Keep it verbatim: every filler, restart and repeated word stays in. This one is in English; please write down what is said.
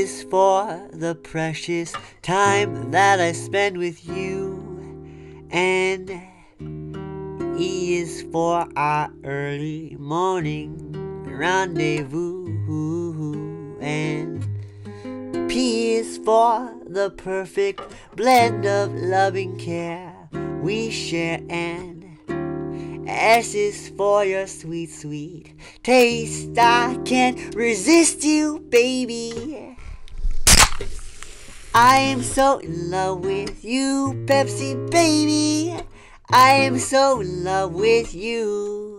is for the precious time that I spend with you. And E is for our early morning rendezvous. And P is for the perfect blend of loving care we share. And S is for your sweet, sweet taste. I can't resist you, baby. I am so in love with you, Pepsi, baby. I am so in love with you.